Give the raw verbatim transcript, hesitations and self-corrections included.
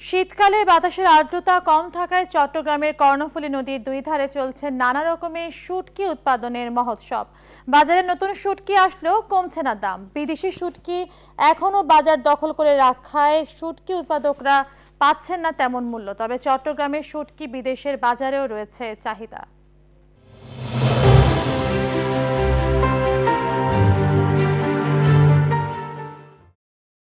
শীতকালে বাতাসের আর্দ্রতা কম থাকায় চট্টগ্রামের কর্ণফুলী নদীর দুই ধারে চলছে নানা রকমের শুটকি উৎপাদনের মহোৎসব। বাজারে নতুন শুটকি আসলেও কমছে না দাম। বিদেশি শুটকি এখনো বাজার দখল করে রাখায় শুটকি উৎপাদকরা পাচ্ছেন না তেমন মূল্য। তবে চট্টগ্রামের শুটকি বিদেশের বাজারেও রয়েছে চাহিদা।